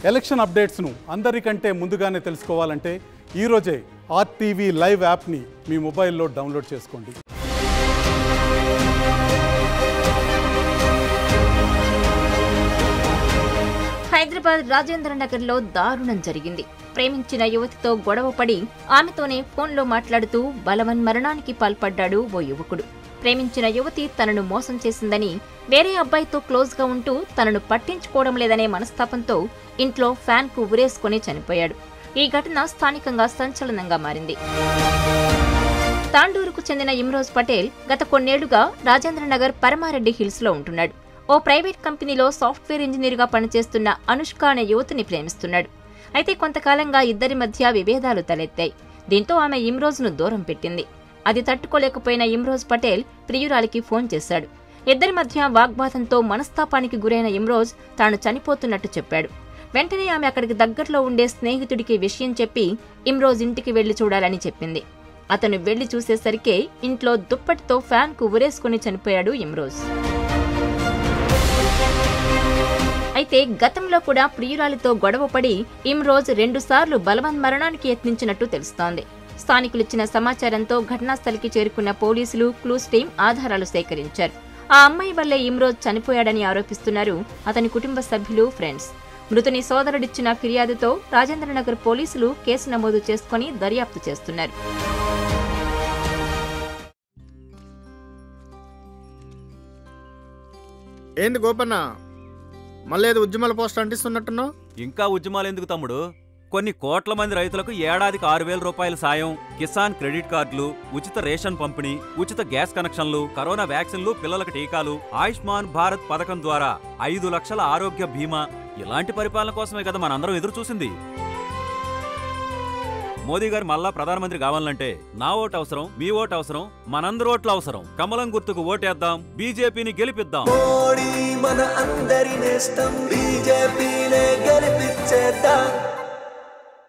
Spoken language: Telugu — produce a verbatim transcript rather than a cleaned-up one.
ఎలక్షన్ అప్డేట్స్ను అందరికంటే ముందుగానే తెలుసుకోవాలంటే ఈరోజే ఆర్టీవీ లైవ్ యాప్ని మీ మొబైల్లో డౌన్లోడ్ చేసుకోండి. హైదరాబాద్ రాజేంద్ర నగర్లో దారుణం జరిగింది. ప్రేమించిన యువతితో గొడవ పడి ఆమెతోనే ఫోన్లో మాట్లాడుతూ బలవన్మరణానికి పాల్పడ్డాడు ఓ యువకుడు. ప్రేమించిన యువతి తనను మోసం చేసిందని, వేరే అబ్బాయితో క్లోజ్గా ఉంటూ తనను పట్టించుకోవడం లేదనే మనస్తాపంతో ఇంట్లో ఫ్యాన్కు ఉరేసుకుని చనిపోయాడు. ఈ ఘటన స్థానికంగా సంచలనంగా మారింది. తాండూరుకు చెందిన ఇమ్రోజ్ పటేల్ గత కొన్నేళ్లుగా రాజేంద్రనగర్ పరమారెడ్డి హిల్స్ లో ఉంటున్నాడు. ఓ ప్రైవేట్ కంపెనీలో సాఫ్ట్వేర్ ఇంజనీర్గా పనిచేస్తున్న అనుష్క అనే యువతిని ప్రేమిస్తున్నాడు. అయితే కొంతకాలంగా ఇద్దరి మధ్య విభేదాలు తలెత్తాయి. దీంతో ఆమె ఇమ్రోజ్ను దూరం పెట్టింది. అది తట్టుకోలేకపోయిన ఇమ్రోజ్ పటేల్ ప్రియురాలికి ఫోన్ చేశాడు. ఇద్దరి మధ్య వాగ్వాదంతో మనస్తాపానికి గురైన ఇమ్రోజ్ తాను చనిపోతున్నట్టు చెప్పాడు. వెంటనే ఆమె అక్కడికి దగ్గరలో ఉండే స్నేహితుడికి విషయం చెప్పి ఇమ్రోజ్ ఇంటికి వెళ్లి చూడాలని చెప్పింది. అతను వెళ్లి చూసేసరికే ఇంట్లో దుప్పటితో ఫ్యాన్కు ఉరేసుకుని చనిపోయాడు ఇమ్రోజ్. అయితే గతంలో కూడా ప్రియురాలితో గొడవపడి ఇమ్రోజ్ రెండుసార్లు బలవన్మరణానికి యత్నించినట్టు తెలుస్తోంది. స్థానికులిచ్చిన సమాచారంతో ఘటనాస్థలికి చేరుకున్న పోలీసులు క్లూస్ టీం ఆధారాలు సేకరించారు. ఆ అమ్మాయి వల్లే ఇమ్రోజ్ చనిపోయాడని ఆరోపిస్తున్నారు అతని కుటుంబ సభ్యులు, ఫ్రెండ్స్. మృతుని సోదరుడిచ్చిన ఫిర్యాదుతో రాజేంద్రనగర్ పోలీసులు కేసు నమోదు చేసుకుని దర్యాప్తు చేస్తున్నారు. ఏంది గోపన్న, మళ్ళీ ఏదో ఉద్యమాల పోస్ట్ అంటిస్తున్నట్టున్నావు? ఇంకా ఉద్యమాలు ఎందుకు తమ్ముడు? కొన్ని కోట్ల మంది రైతులకు ఏడాదికి ఆరు వేల రూపాయల సాయం, కిసాన్ క్రెడిట్ కార్డులు, ఉచిత రేషన్ పంపిణీ, ఉచిత గ్యాస్ కనెక్షన్లు, కరోనా వ్యాక్సిన్లు, పిల్లలకు టీకాలు, ఆయుష్మాన్ భారత్ పథకం ద్వారా ఐదు లక్షల ఆరోగ్య బీమా, ఇలాంటి పరిపాలన కోసమే కదా మనందరం ఎదురు చూసింది. మోదీ గారు మళ్ళా ప్రధానమంత్రి కావాలంటే నా ఓటు అవసరం, మీ ఓటు అవసరం, మనందరి ఓట్లు అవసరం. కమలం గుర్తుకు ఓటేద్దాం, బీజేపీని గెలిపిద్దాం. మోడీ మన అందరి నేస్తం, బీజేపీనే గెలిపించేద్దాం.